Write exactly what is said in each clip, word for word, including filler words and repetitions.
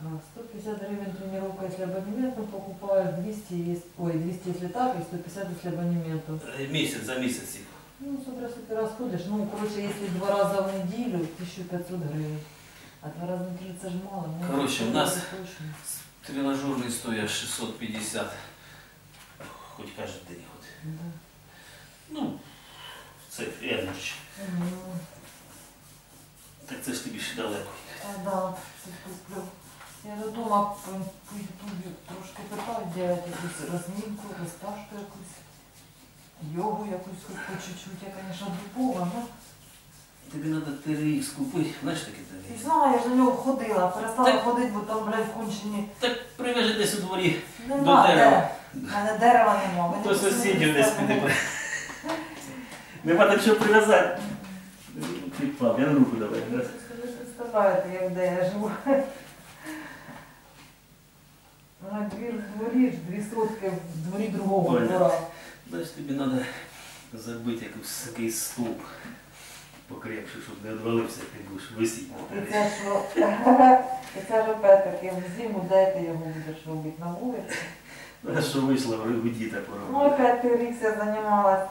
сто пятьдесят гривен тренировка, если абонементом покупаешь, двести, есть, ой, двести если так, и сто пятьдесят если абонементом. Месяц за месяц. Ну, смотря сколько раз ходишь, ну, короче, если два раза в неделю, тысяча пятьсот гривен. А два раза в неделю это же мало. Ну, короче, у нас точно. тренажерные стоят шестьсот пятьдесят, хоть каждый день. Хоть. Да. Ну, це рядочек. Угу. Так це ж тобі ще далеко. А, да, це куплю. Я додому по ютубі трошки питаю, делать якусь розмінку, розтяжку якусь, йогу якусь хоч по чуть-чуть. Я, конечно, дупова, но... Тобі треба Т Р Х купити, знаєш таке Т Р Ти Х? знала, я ж на нього ходила, перестала Так. ходити, бо там, блядь, кончені. Так привяжи десь у дворі Нема, до дерева. де? У мене дерева нема. Мені До сусідів десь піди. піде. Нема так що прив'язати. Підпав, я на руку давай. Ви представляєте, як де я живу. На двір в дворі, дві сотки в дворі другого Понял. двора. Значить, тобі треба забити якийсь такий стовп покрепше, щоб не відвалився, як ти будеш висіти. І це що, і це ж опять таки в зиму, де ти його будеш робити на вулиці. А що вийшло, у діта Ну поробити. опять ти рік я займалась.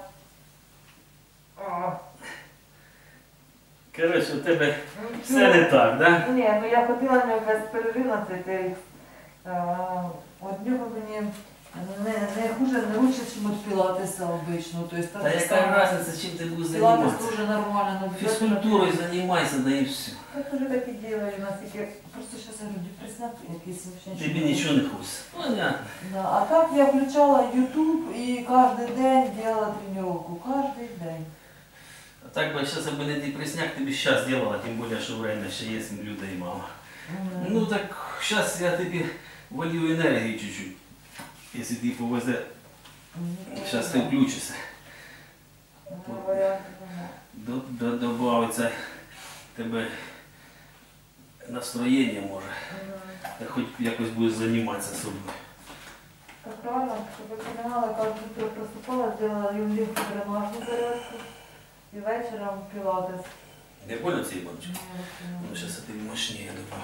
О, Коротше, у тебе ну, все не так, да? Ні, ну я ходила на нього без перерив на цей Т Р Х. От нього мені не, не хуже, не лучше, ніж від пілатеса обично. То есть, Та так яка само. різниця, чим ти будеш Пілатес займатися? дуже нормально. но Фізкультурою займайся, да і все. Я теж так і делаю, наскільки просто зараз я люди присняти якісь вообще Тобі нічого не хочеться. Понятно. Да, а так я включала YouTube і кожен день делала тренировку, кожен день. А так би зараз аби не депресняк, тобі зараз зробила, тим більше, що время ще є людей мало. Mm. Ну так зараз я тобі волію енергії чуть-чуть. Якщо ти повезе, зараз ти включишся. Ну, варіанти нема. До- до- Добавиться тебе настроєння може. Мгм. Та хоч якось будеш займатися собою. Так правильно, щоб ви понимали, каждое утро просыпалась, делала юлинку дренажную зарядку и вечером пилатес. Не больно цієї баночки? Ну, зараз я тобі мощніше добавлю.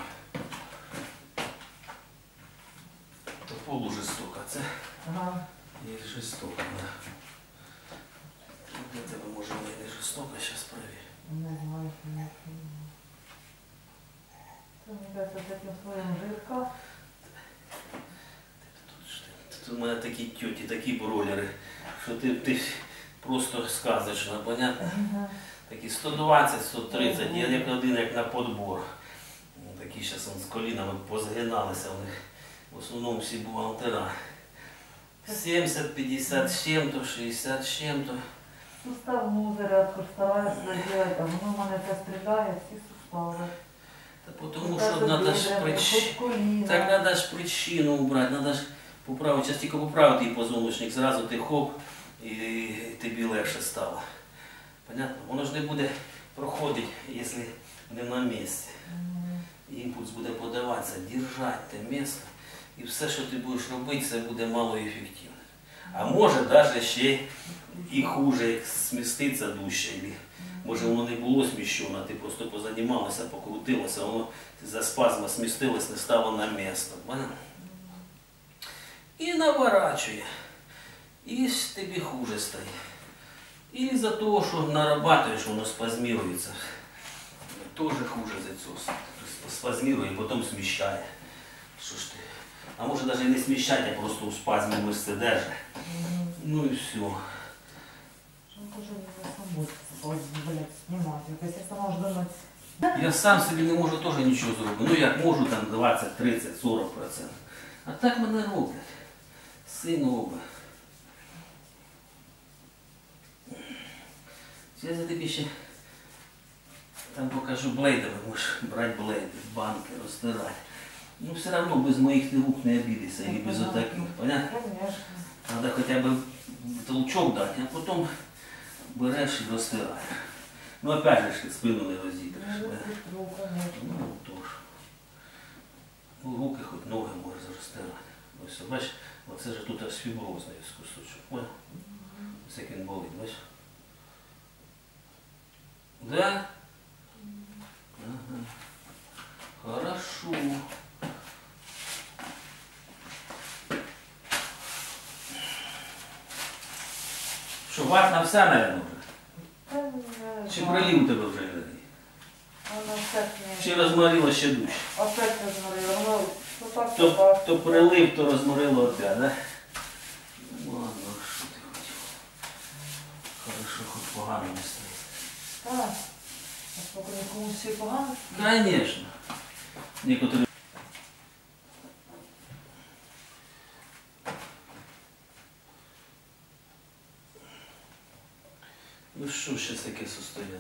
То полу жорстоко, а це Ага. є жорстоко. Да. Для тебе може вона і не жорстоко, зараз перевірю. Не знаю, что не Мне кажется, с этим слоем жирка. Тут, ж ти- тут у мене такі тьоті, такі бролери, що ти, ти просто сказочно, понятно? Ага. Такі сто двадцять, сто тридцять, я як один, як на подбор. Ну, такі зараз з колінами позгиналися, у них в основному всі бухгалтера. сімдесят, п'ятдесят з чим-то, шістдесят з чим-то. Суставную зарядку стараюсь делать, а воно в мене це стріляє всі сустави. Та тому що треба ж причину. Так треба ж причину убрати, треба ж поправити. Зараз тільки поправити її позвоночник, зразу ти хоп, і тобі легше стало. Понятно? Воно ж не буде проходити, якщо не на місці. Імпульс буде подаватися, держати те місце. І все, що ти будеш робити, це буде малоефективно. А може навіть ще і хуже, як сміститься дужче. Може воно не було сміщено, ти просто позанімалася, покрутилася, воно за спазма смістилось, не стало на місце. І наворачує. І тобі хуже стає. І за того, що нарабатуєш, воно спазмірується. Теж хуже за цього. Спазмірує, потім сміщає. Що ж ти? А може навіть не сміщати, а просто у спазмі мишці держить. Ну і все. Тоже не самой, блядь, снимать. Якось я сама ж думаю. Я сам собі не можу теж нічого зробити. Ну як можу там двадцять, тридцять, сорок процентів. А так мене роблять. Син робить. Зараз я тобі ще там покажу блейдами, можеш брати блейди, банки, розтирати. Ну все одно без моїх рук не обідеться, і без отаких, понятно? Конечно. Треба хоча б толчок дати, а потім береш і розтираєш. Ну опять же ти спину не розітриш. Ну, конечно. Ну тож. Ну, руки хоч ноги можеш розтирати. Ось, бачиш, оце ж тут аж фіброзний кусочок. Понял? Ось як він болить, бачиш? Да? Ага. Хорошо. Що, ватна вся, наверное, вже? Та не Чи знаю. прилив у тебе вже енергії? Воно опять не... Чи розморило ще дужче? Опять не згоріло. Ну, ну так, То, то то прилив, то розморило опять, да? Ну ладно, що ти хотів? Хорошо, хоч погано не стає. так. А сколько нікому всі погано? Конечно. Некоторые... Ну що ще таке состояние?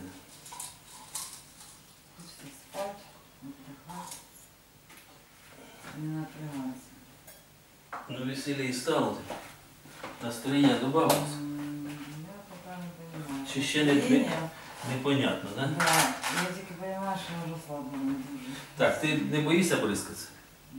Хочеться спати, віддихати. Не напрягатися. Ну веселее стало. Настроєння добавилось. М, Я поки не розумію. Чи ще не- Настроєння? Непонятно, да? Да, я тільки розумію, що я вже слабо не дуже. Так, ти не боїшся бризкатися? Ні.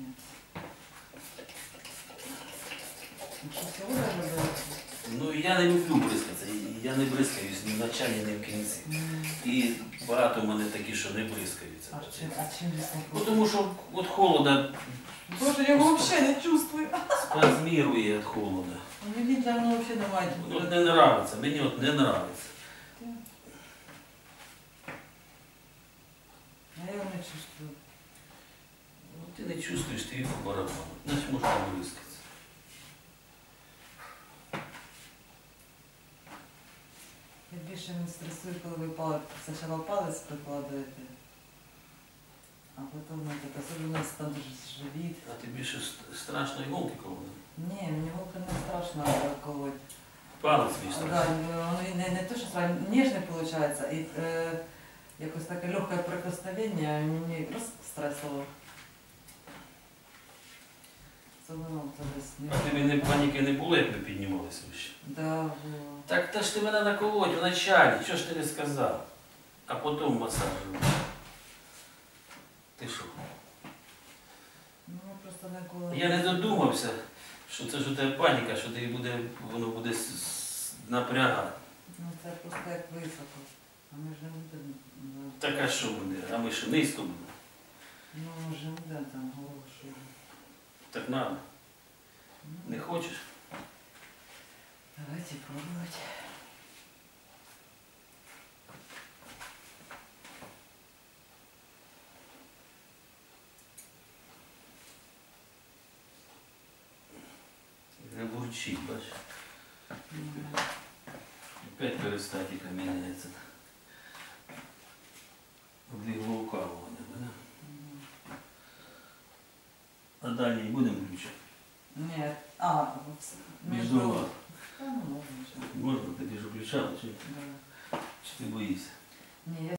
Ну, що сьогодні робити? Ну я не люблю бризкатися. І я не бризкаюсь ні в началі, ні в кінці. І багато в мене такі, що не бризкаються. А чим, а чим здесь Ну, тому що від холода Боже, я його взагалі не чувствую. спазмірує від холода. Мені там воно взагалі немає. От не нравиться, мені от не нравиться. Я його не чувствую. Ну, ти не чувствуєш, ти по барабану. Значить можна бризкатися. Я більше не стресую, коли ви палець, спочатку палець прикладаєте, а потім ну, так, особливо там живіт. А тобі що ст- страшно іголки колоти? Ні, мені голка не страшно колоть. Палець мій Да, страшно. воно і не, не то, що сразу ніжне виходить, і е, якось таке легке прикосновення мені раз стресово. Особливо це десь не... А тобі не паніки не було, як ми піднімалися вище? Да, було. Так та ж ти мене наколоть вначалі, чого ж ти не сказав? А потім масаж. робив. Ти що? Ну, я просто не коли... Я не додумався, що це ж у тебе паніка, що тобі буде, воно буде с- с- напрягати. Ну, це просто як високо. А ми ж не будемо... ну, Так а що буде? А ми що низько будемо? Ну, ми ж не будемо там голову шурити. Так надо. Ну, Не хочеш? давайте пробовать. Не бурчить, бачиш? Ну, Опять перистатика міняється. Облігло укалування, да? ну. А дальній будемо включати? Нет. А, в- Між между... двома. Та, ну, можна ще. Можна, тоді ж включали, чи, Да. чи ти боїшся? Ні, я